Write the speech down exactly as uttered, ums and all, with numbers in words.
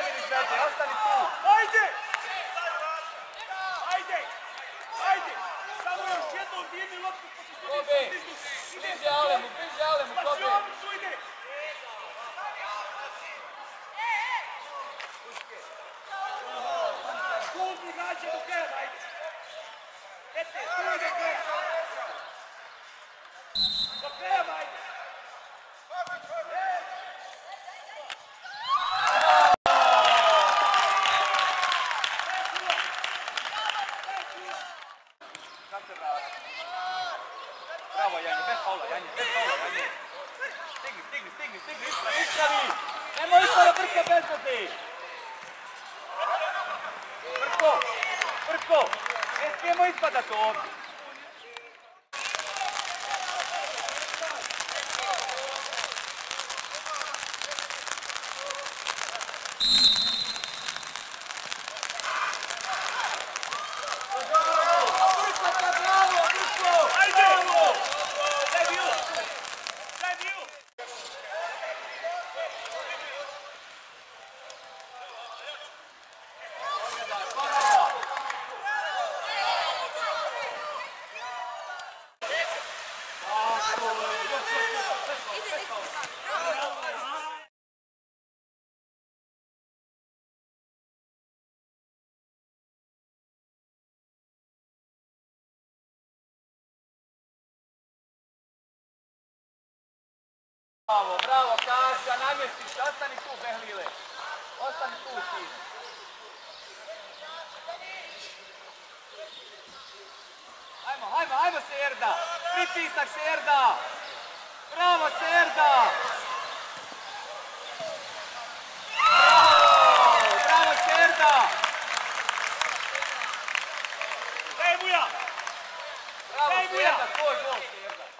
termin izvedi, ostani tu. Ajde! Ajde! Ajde! Samo još jednom dijeli loptu pošto su Kobe, nisu stisnu. bliže Alemu, bliže Alemu, Pa Kobe. Jović tu ide! Kubu nađe do kraja, ajde! Ete, tu ide kraja! Do kraja, ajde! Bravo, Janje, bez faula, Janje, bez faula, Janje. Stigni, stigni, stigni, stigni, ispravi, ispravi! Nemoj isprava Brko bez veze! Brko, Brko, ne smijemo ispadat ovdje. Bravo, bravo, Kaša, namjestiš se, ostani tu, Behlile. Ostani tu ti. Hajmo, hajmo, hajmo Serda. Pritisak Serda. Bravo Serda. Bravo, bravo Serda. Daj Buja! Bravo Daj Buja! Serda, tvoj gol Serda.